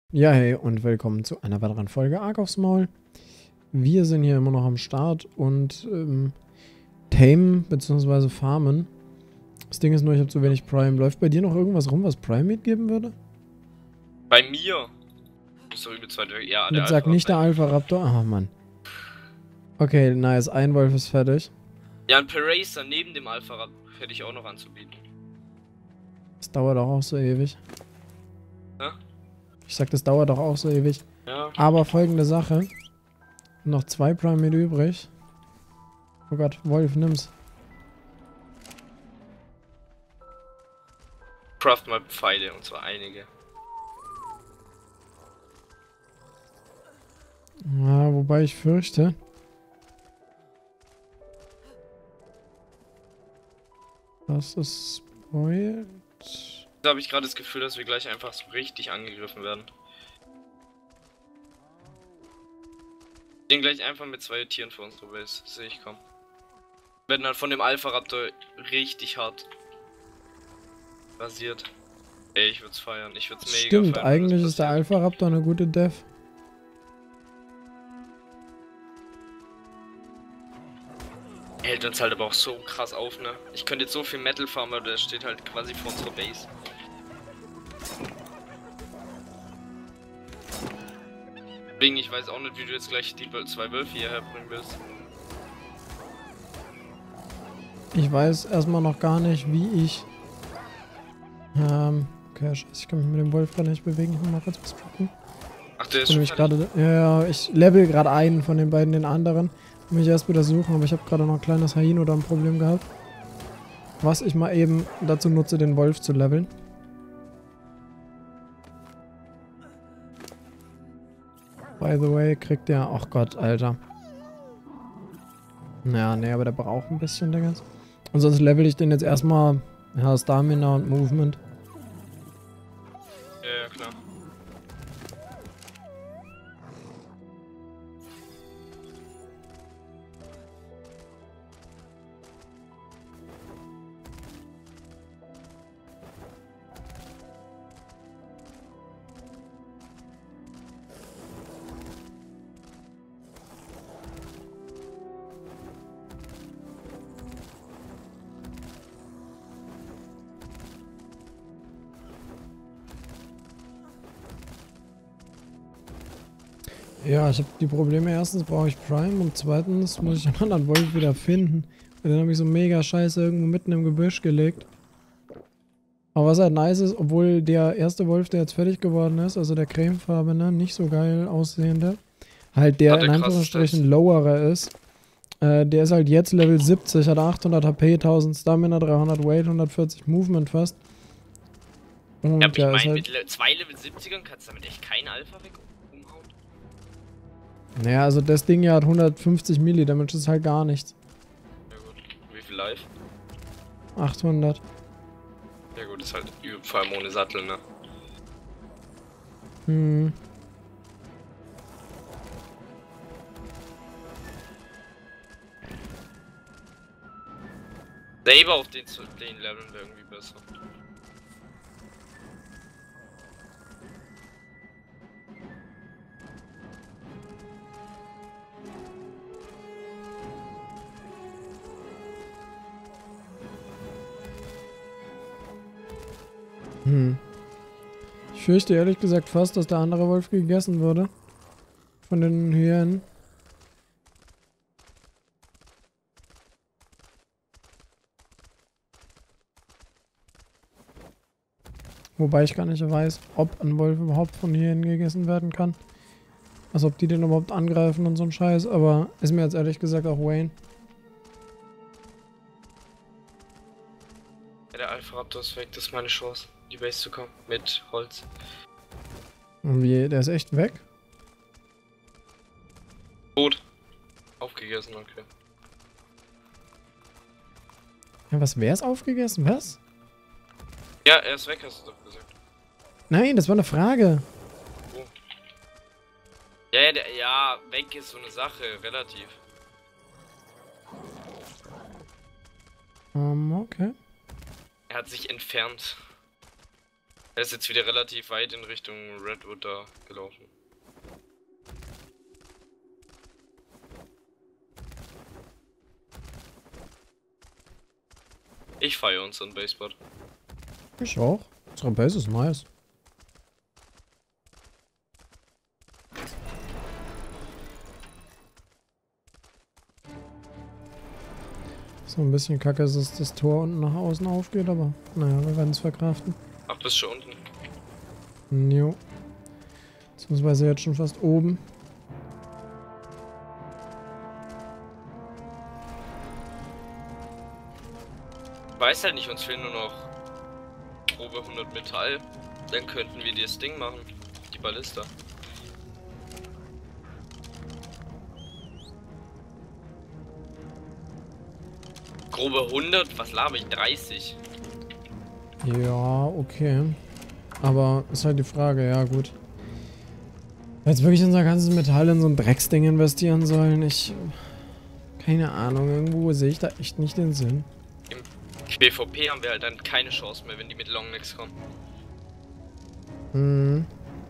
Ja, hey und willkommen zu einer weiteren Folge Ark aufs Maul. Wir sind hier immer noch am Start und tamen bzw. farmen. Das Ding ist nur, ich habe zu wenig Prime. Läuft bei dir noch irgendwas rum, was Prime Meat geben würde? Bei mir? Bist du übelst weit weg? Ja, der Jetzt sag Alpha. nicht der Alpha Raptor. Ah, Mann. Okay, nice. Ein Wolf ist fertig. Ja, ein Paracer neben dem Alpha hätte ich auch noch anzubieten. Das dauert auch so ewig. Ja? Ich sag, das dauert doch auch so ewig. Ja. Aber folgende Sache. Noch 2 Prime Meat übrig. Oh Gott, Wolf, nimm's. Craft mal Pfeile, und zwar einige. Ja, wobei ich fürchte. Das ist spoiled. Da habe ich gerade das Gefühl, dass wir gleich einfach so richtig angegriffen werden. Wir gehen gleich einfach mit 2 Tieren vor unsere Base, sehe ich kommen. Werden dann von dem Alpha Raptor richtig hart rasiert. Ey, ich würde es feiern, ich würde es mega Stimmt, feiern. eigentlich ist der Alpha Raptor eine gute Dev. Hält uns halt aber auch so krass auf, ne? Ich könnte jetzt so viel Metal farmen, aber der steht halt quasi vor unserer Base. Deswegen, ich weiß auch nicht, wie du jetzt gleich die 2 Wölfe hierher bringen willst. Ich weiß erstmal noch gar nicht, wie ich... okay, scheiße, ich kann mich mit dem Wolf gerade nicht bewegen. Ich muss mal kurz was gucken. Ach, der ist Ich schon mich gerade... Ja, ich level gerade einen von den beiden, den anderen. Muss ich erst wieder suchen, aber ich habe gerade noch ein kleines Hain oder ein Problem gehabt. Was ich mal eben dazu nutze, den Wolf zu leveln. By the way, kriegt der... Ach Gott, Alter. Naja, nee, aber der braucht ein bisschen, Digga. Und sonst level ich den jetzt erstmal... Ja, Stamina und Movement. Ja, klar. Ja, ich habe die Probleme. Erstens brauche ich Prime und zweitens muss ich einen anderen Wolf wieder finden. Und den habe ich so mega scheiße irgendwo mitten im Gebüsch gelegt. Aber was halt nice ist, obwohl der erste Wolf, der jetzt fertig geworden ist, also der cremefarbene, nicht so geil aussehende, halt der in Anführungsstrichen lowerer ist, der ist halt jetzt Level 70, hat 800 HP, 1000 Stamina, 300 Weight, 140 Movement fast. Und Ja, aber ich ist meine, halt, mit 2 Level 70ern kannst du damit echt keinen Alpha weg umhauen. naja, also das Ding hier hat 150 Milli, Damage ist halt gar nichts. Ja gut. Wie viel Life? 800. Ja gut, ist halt vor allem ohne Sattel, ne? Hm. Saber auf den Leveln wäre irgendwie besser. Ich fürchte ehrlich gesagt fast, dass der andere Wolf gegessen wurde. Von den Hyänen. Wobei ich gar nicht weiß, ob ein Wolf überhaupt von Hyänen gegessen werden kann. Also ob die den überhaupt angreifen und so ein Scheiß. Aber ist mir jetzt ehrlich gesagt auch Wayne. Ja, der Alpha Raptor ist weg, das ist meine Chance, in die Base zu kommen. Mit Holz. Und wie, der ist echt weg? Tot. Aufgegessen, okay. Ja, was, wer ist aufgegessen? Was? Ja, er ist weg, hast du doch gesagt. Nein, das war eine Frage. Oh. Ja, ja, weg ist so eine Sache, relativ. Okay. Er hat sich entfernt. Er ist jetzt wieder relativ weit in Richtung Redwood da gelaufen. Ich feiere unseren Baseball. Ich auch. Unsere Base ist nice. So ein bisschen kacke ist, dass das Tor unten nach außen aufgeht, aber naja, wir werden es verkraften. Ach, bist schon unten. Jo. Beziehungsweise jetzt schon fast oben. Ich weiß halt nicht, uns fehlen nur noch grobe 100 Metall. Dann könnten wir das Ding machen. Die Ballista. Grobe 100? Was laber ich? 30? Ja, okay. Aber ist halt die Frage, ja gut. Jetzt wirklich unser ganzes Metall in so ein Drecksding investieren sollen, keine Ahnung, irgendwo sehe ich da echt nicht den Sinn. Im BVP haben wir halt dann keine Chance mehr, wenn die mit Longnecks kommen. Hm.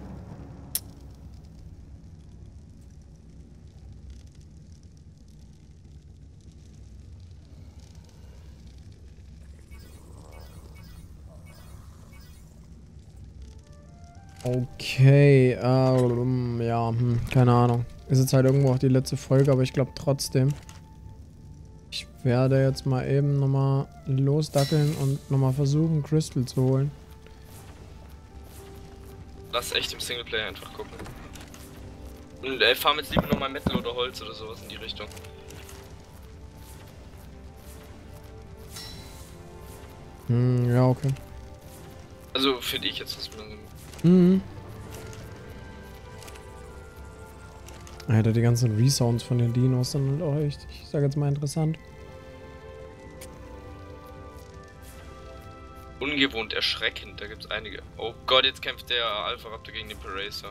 Okay, ja, keine Ahnung. Ist jetzt halt irgendwo auch die letzte Folge, aber ich glaube trotzdem. Ich werde jetzt mal eben nochmal losdackeln und nochmal versuchen, Crystal zu holen. Lass echt im Singleplayer einfach gucken. Und fahren jetzt lieber nochmal Metal oder Holz oder sowas in die Richtung. Ja, okay. Also finde ich jetzt das. Mhm. Alter, die ganzen Resounds von den Dinos sind halt auch echt, ich sag jetzt mal, interessant. Ungewohnt erschreckend, da gibt's einige. Oh Gott, jetzt kämpft der Alpha Raptor gegen den Paracer.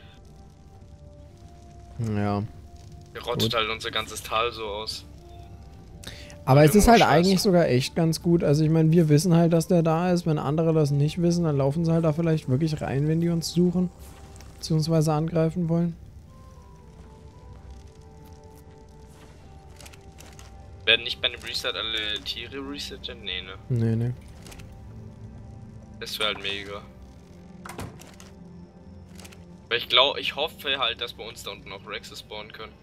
Ja. Der rottet halt unser ganzes Tal so aus. Aber es ist halt eigentlich sogar echt ganz gut. Also ich meine, wir wissen halt, dass der da ist. Wenn andere das nicht wissen, dann laufen sie halt da vielleicht wirklich rein, wenn die uns suchen. Beziehungsweise angreifen wollen. Werden nicht bei einem Reset alle Tiere resetten? Nee, ne? Nee, nee. Das wäre halt mega. Weil ich hoffe halt, dass bei uns da unten auch Rexes spawnen können.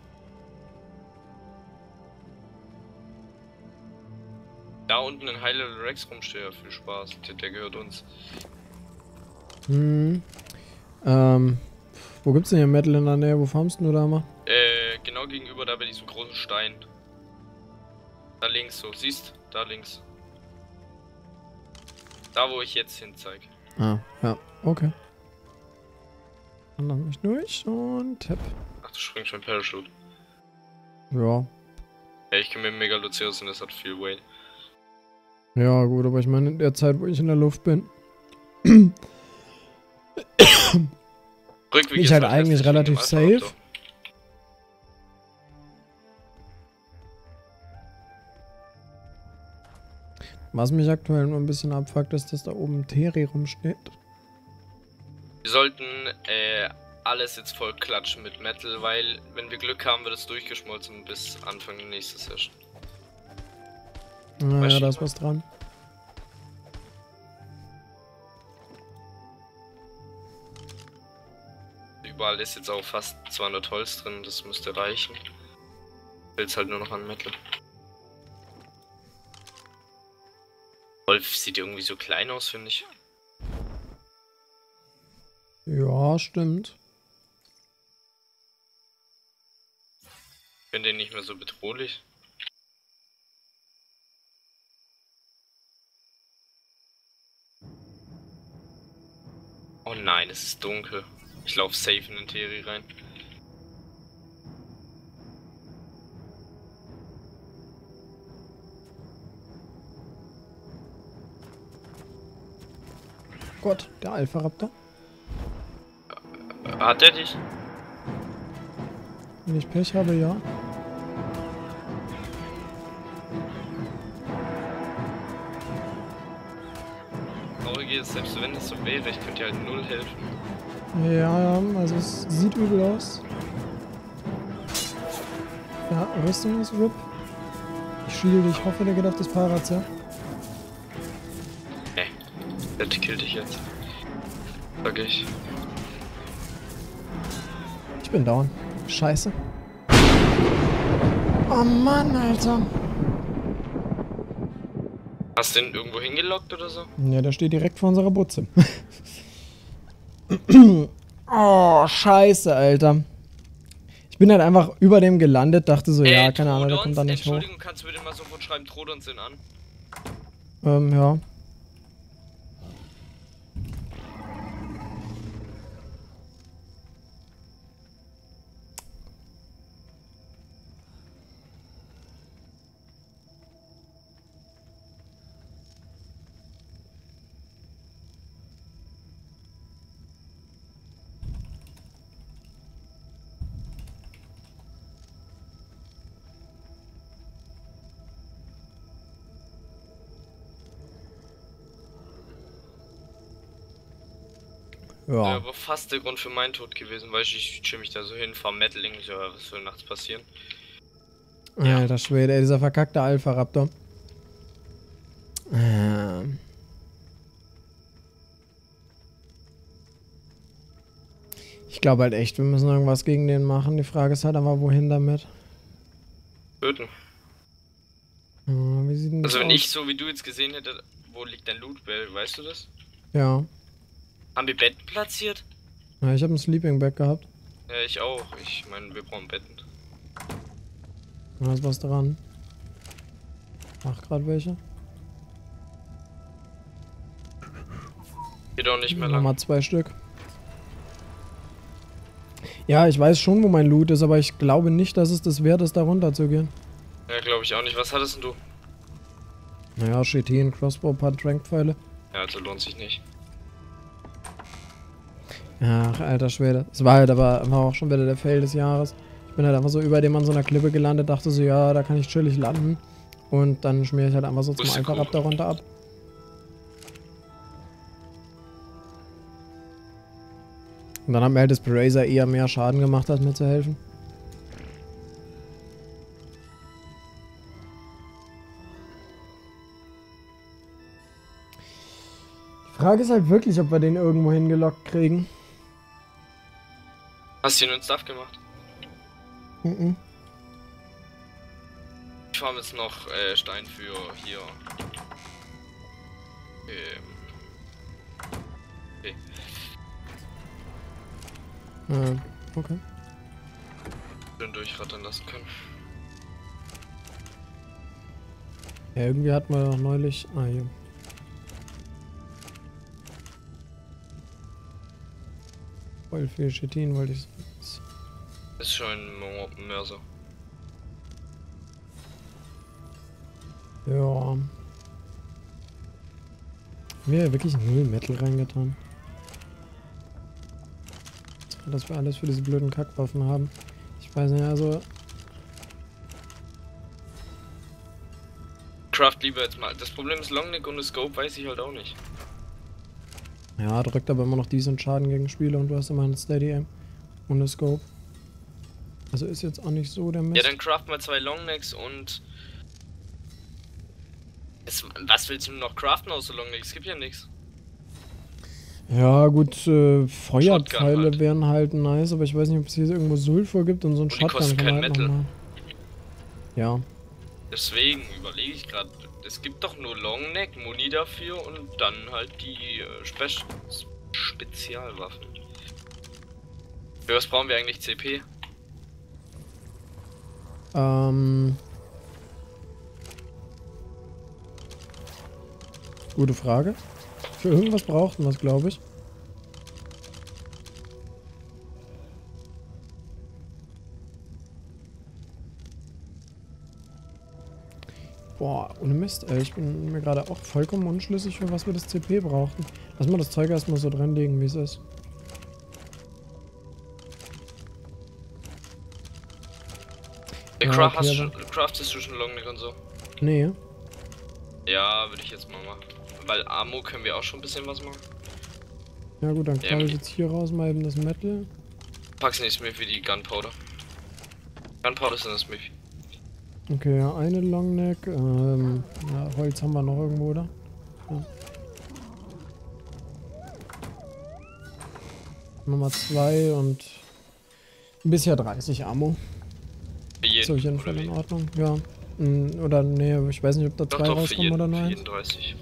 Da unten ein High-Level Rex rumsteht, ja, viel Spaß. Der gehört uns. Wo gibt's denn hier Metal in der Nähe? Wo farmst du da mal? Genau gegenüber da bei diesem großen Stein. Da links so, siehst? Da links. Da wo ich jetzt hin zeig. Ah, ja, okay. Und dann mich durch und tipp. Ach, du springst schon Parachute. Ja. Ja, ich kann mit Megaloceros und das hat viel Weight. Ja, gut, aber ich meine, in der Zeit, wo ich in der Luft bin. Rückweg Ich halt eigentlich relativ safe. Was mich aktuell nur ein bisschen abfuckt, ist, dass da oben Teri rumsteht. Wir sollten alles jetzt voll klatschen mit Metal, weil wenn wir Glück haben, wird es durchgeschmolzen bis Anfang der nächsten Session. Naja, da ist was dran. Überall ist jetzt auch fast 200 Holz drin, das müsste reichen. Will's halt nur noch an Metal. Wolf sieht irgendwie so klein aus, finde ich. Ja, stimmt. Ich finde den nicht mehr so bedrohlich. Oh nein, es ist dunkel. Ich laufe safe in den Teri rein. Gott, der Alpha Raptor. Hat er dich? Wenn ich Pech habe, ja. Traurige dir, selbst wenn es so wäre, ich könnte dir halt null helfen. Ja, also es sieht übel aus. Ja, Rüstung ist RIP. Ich shielde, ich hoffe, der geht auf das Parazer. Nee, der killt dich jetzt. Sag ich. Ich bin down. Scheiße. Oh Mann, Alter. Hast du den irgendwo hingelockt oder so? Ja, der steht direkt vor unserer Butze. Oh, scheiße, Alter. Ich bin halt einfach über dem gelandet, dachte so, ja, keine Ahnung, der kommt da nicht hoch. Entschuldigung, kannst du bitte mal sofort schreiben, Trodons sind an? Ja. Ja. Aber fast der Grund für meinen Tod gewesen, weil ich chill mich da so hin, fahr Metaling, so, was soll nachts passieren? Ja. Alter Schwede, ey, dieser verkackte Alpha-Raptor. Ich glaube halt echt, wir müssen irgendwas gegen den machen. Die Frage ist halt aber, wohin damit? Töten. Wie sieht denn das Also wenn aus? ich so wie du jetzt gesehen hätte, wo liegt dein Loot, weißt du das? Ja. Haben wir Betten platziert? Ja, ich habe ein Sleeping Bag gehabt. Ja, ich auch. Ich meine, wir brauchen Betten. Da ist was dran. Mach grad welche. Geht auch nicht mehr lang. Nochmal 2 Stück. Ja, ich weiß schon, wo mein Loot ist, aber ich glaube nicht, dass es das wert ist, da runter zu gehen. Ja, glaube ich auch nicht. Was hattest denn du? Naja, Chitin, Crossbow, paar Trankpfeile. Ja, also lohnt sich nicht. Ach, alter Schwede. Es war halt aber war auch schon wieder der Fail des Jahres. Ich bin halt einfach so über dem an so einer Klippe gelandet, dachte so, ja, da kann ich chillig landen. Und dann schmier ich halt einfach so zum Alpha-Raptor runter ab. Und dann hat mir halt das Brazier eher mehr Schaden gemacht, als mir zu helfen. Die Frage ist halt wirklich, ob wir den irgendwo hingelockt kriegen. Hast du den Stuff gemacht? Mhm. Ich farm jetzt noch Stein für hier. Okay. Okay. Schön durchrattern lassen können. Ja, irgendwie hatten wir doch neulich... Ah, hier. Voll viel Chitin wollte ich... Das ist schon ein Mörser. Ja. Mir ja wirklich 0 Metal reingetan. Dass wir alles für diese blöden Kackwaffen haben. Ich weiß nicht, also... Craft lieber jetzt mal. Das Problem ist Longneck und Scope weiß ich halt auch nicht. Ja, drückt aber immer noch diesen Schaden gegen Spieler und du hast immer einen Steady Aim und eine Scope. Also ist jetzt auch nicht so der Mist. Ja, dann craft mal 2 Longnecks und... Was willst du noch craften außer Longnecks? Es gibt ja nichts. Ja gut, Feuerpfeile halt. wären halt nice, aber ich weiß nicht, ob es hier irgendwo Sulfur gibt und so ein Und die Shotgun kosten kann kein man halt Metal. noch mal. Ja. Deswegen überlege ich gerade, es gibt doch nur Longneck, Muni dafür und dann halt die Spezialwaffen. Für was brauchen wir eigentlich CP? Gute Frage. Für irgendwas brauchten wir es, glaube ich. Boah, ohne Mist, ey. Ich bin mir gerade auch vollkommen unschlüssig, für was wir das CP brauchten. Lass mal das Zeug erstmal so dran legen, wie es ist. Ja, okay, Craftest du schon Longneck und so? Nee. Ja, würde ich jetzt mal machen. weil Ammo können wir auch schon ein bisschen was machen. Ja gut, dann klaue ich jetzt hier raus mal eben das Metal. Pack's nicht mehr für die Gunpowder. Gunpowder ist in das Smithy. Okay, ja, eine Longneck. Ja, Holz haben wir noch irgendwo, oder? Ja. Nummer 2 und bisher 30 Ammo. Für jeden, Ist auf jeden Fall oder in wie? Ordnung, ja. Oder nee, ich weiß nicht, ob da Doch, 2 doch, für rauskommen jeden, oder nur für 1. jeden 30.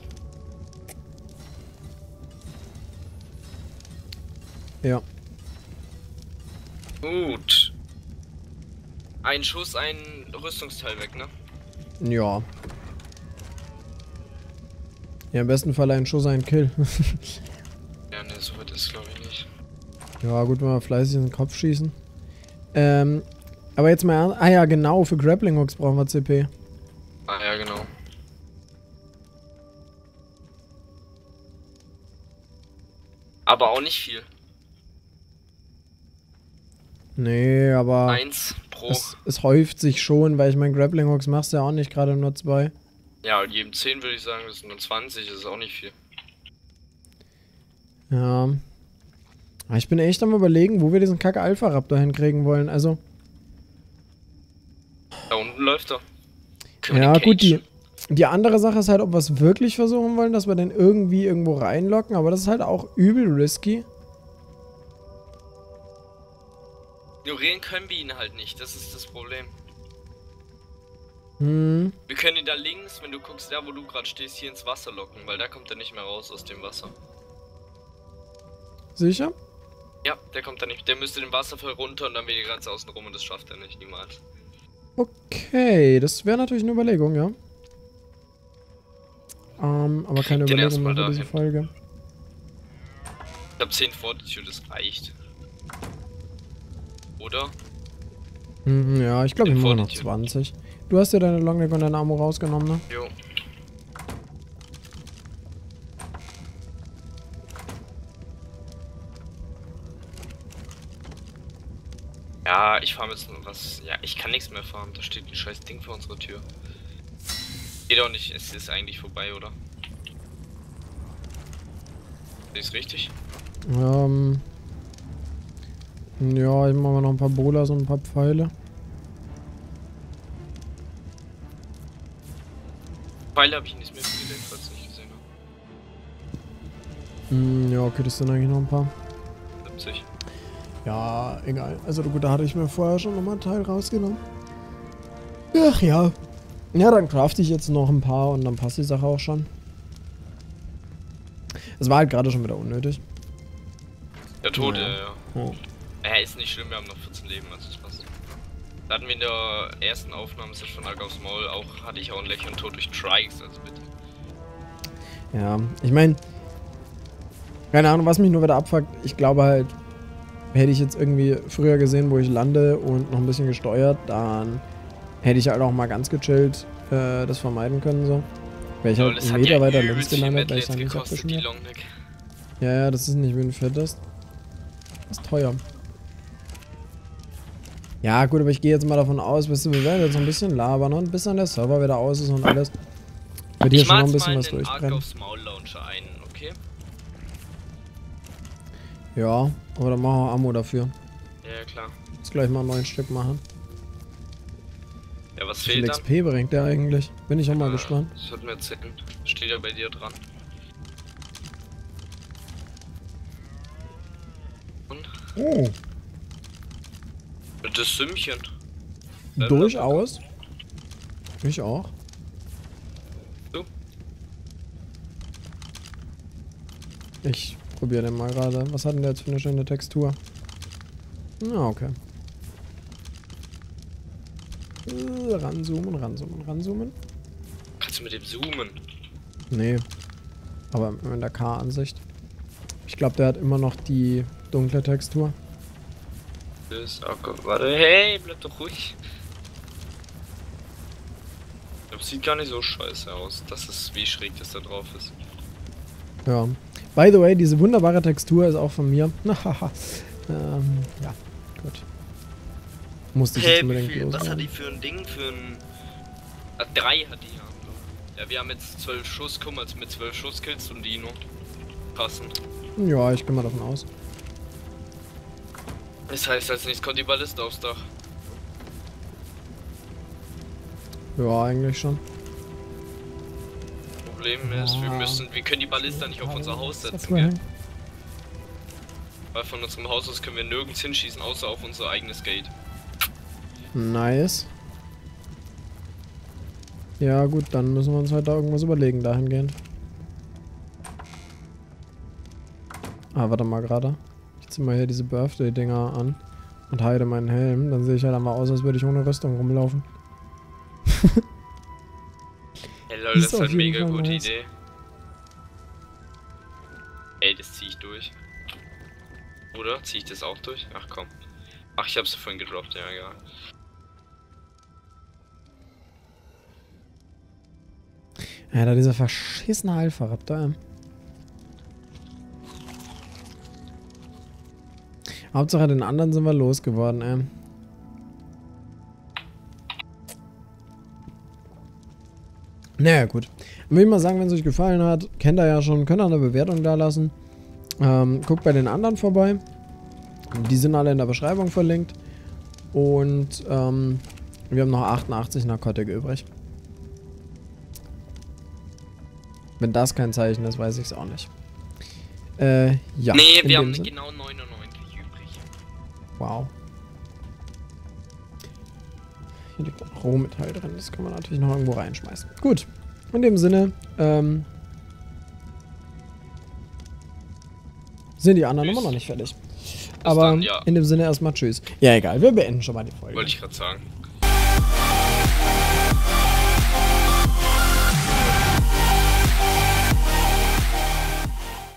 Ja. Gut. Ein Schuss, ein Rüstungsteil weg, ne? Ja. Ja, im besten Fall ein Schuss, ein Kill. Ja, ne, so weit ist glaube ich nicht. Ja, gut, wenn wir fleißig in den Kopf schießen. Aber jetzt mal ernst. Ah ja, genau, für Grappling Hooks brauchen wir CP. Ah ja, genau. Aber auch nicht viel. Nee, aber 1 pro. es häuft sich schon, weil ich mein Grappling Hooks machst ja auch nicht gerade nur 2. Ja, und jedem 10 würde ich sagen, das sind nur 20, das ist auch nicht viel. Ja. Aber ich bin echt am Überlegen, wo wir diesen Kacke Alpha-Raptor hinkriegen wollen. Also. Da unten läuft er. Können wir Ja, den gut, cagen? die andere Sache ist halt, ob wir es wirklich versuchen wollen, dass wir den irgendwie irgendwo reinlocken, aber das ist halt auch übel risky. Ignorieren können wir ihn halt nicht, das ist das Problem. Hm. Wir können ihn da links, wenn du guckst, da wo du gerade stehst, hier ins Wasser locken, weil da kommt er nicht mehr raus aus dem Wasser. Sicher? Ja, der kommt da nicht. Der müsste den Wasserfall runter und dann wieder ganz außen rum und das schafft er nicht, niemals. Okay, das wäre natürlich eine Überlegung, ja. Aber keine Den Überlegung erstmal mehr für diese dahin. Folge. Ich hab 10 Fortitude, das reicht. Oder? Ja, ich glaube, ich mache noch Fortitude. 20. Du hast ja deine Longneck und deine Ammo rausgenommen, ne? Jo. Ja, ich farm jetzt nur was. Ja, ich kann nichts mehr farmen. Da steht ein scheiß Ding vor unserer Tür. Geht auch nicht, es ist eigentlich vorbei, oder? Ist richtig? Ja, ich mache mal noch ein paar Bolas und ein paar Pfeile. Pfeile habe ich nicht mehr gelegt, falls ich nicht gesehen habe. Ja, okay, das sind eigentlich noch ein paar. 70. Ja, egal. Also gut, da hatte ich mir vorher schon nochmal einen Teil rausgenommen. Ach ja. Ja, dann crafte ich jetzt noch ein paar und dann passt die Sache auch schon. Es war halt gerade schon wieder unnötig. Der Tote, Naja. ja. Oh. Ist nicht schlimm, wir haben noch 14 Leben, also das passt. Da hatten wir in der ersten Aufnahme von Ark aufs Maul auch, hatte ich auch einen lächelnden Tod durch Trikes, also bitte. Ja, ich meine, keine Ahnung, was mich nur wieder abfuckt. Ich glaube halt, hätte ich jetzt irgendwie früher gesehen, wo ich lande und noch ein bisschen gesteuert, dann hätte ich halt auch mal ganz gechillt das vermeiden können, so. Wäre ich Lol, halt das einen hat Meter ja weiter übelst links viel gelandet, Metal weil ich jetzt dann nicht gekostet, die abgeschmiert. Longneck. Ja, das ist nicht wie ein Fettest. Das ist teuer. Ja, gut, aber ich gehe jetzt mal davon aus, weißt du, wir werden jetzt noch ein bisschen labern und bis dann der Server wieder aus ist und alles. Wird hier Ich schon noch mach ein jetzt bisschen mal was den Ark durchbrennen. aufs Maul Launcher ein, okay? Ja, aber dann machen wir Ammo dafür. Ja, klar. Jetzt gleich mal 9 Stück machen. Ja, was Wie viel fehlt dann? XP bringt der eigentlich? Bin ich auch mal gespannt. Das wird mir erzählen. Steht ja bei dir dran. Und? Oh. Das Sümmchen. Durchaus. Ich auch. Du? Ich probiere den mal gerade. Was hat denn der jetzt für eine schöne Textur? Na, okay. Ranzoomen, ranzoomen, ranzoomen. Kannst du mit dem zoomen? Nee. Aber in der K-Ansicht. Ich glaube, der hat immer noch die dunkle Textur. Das warte, hey, bleib doch ruhig. Das sieht gar nicht so scheiße aus, dass es wie schräg das da drauf ist. Ja. By the way, diese wunderbare Textur ist auch von mir. Ja, gut. Musste ich jetzt unbedingt was hat loswerden. die für ein Ding? Für ein... 3 hat die ja. Ja, wir haben jetzt 12 Schuss, guck mal, also mit 12 Schuss killst du einen Dino. Passend. Ja, ich gehe mal davon aus. Das heißt, als nächstes kommt die Balliste aufs Dach. Ja, eigentlich schon. Problem ist, wir können die Ballista nicht auf unser Haus setzen, gell? gell? Weil von unserem Haus aus können wir nirgends hinschießen, außer auf unser eigenes Gate. Nice. Ja gut, dann müssen wir uns halt da irgendwas überlegen dahingehend. Ah, warte mal gerade. Ich zieh mal hier diese Birthday-Dinger an und heile meinen Helm. Dann sehe ich halt einfach aus, als würde ich ohne Rüstung rumlaufen. Hey lol, das ist halt mega Fall gute nice. Idee. Ey, das zieh ich durch. Oder? Zieh ich das auch durch? Ach komm. Ach, ich hab's vorhin gedroppt, ja egal. Ja, da dieser verschissene Alpha-Raptor, ey. Hauptsache den anderen sind wir losgeworden, ey. Naja, gut. Dann würde ich mal sagen, wenn es euch gefallen hat, kennt ihr ja schon, könnt ihr eine Bewertung da lassen. Guckt bei den anderen vorbei. Die sind alle in der Beschreibung verlinkt. Und wir haben noch 88 Narkotik übrig. Wenn das kein Zeichen ist, weiß ich es auch nicht. Ja. Nee, wir haben genau 99 übrig. Wow. Hier liegt ein Rohmetall drin, das kann man natürlich noch irgendwo reinschmeißen. Gut, in dem Sinne, sind die anderen immer noch nicht fertig. Aber dann, ja. in dem Sinne erstmal tschüss. Ja, egal, wir beenden schon mal die Folge. Wollte ich gerade sagen.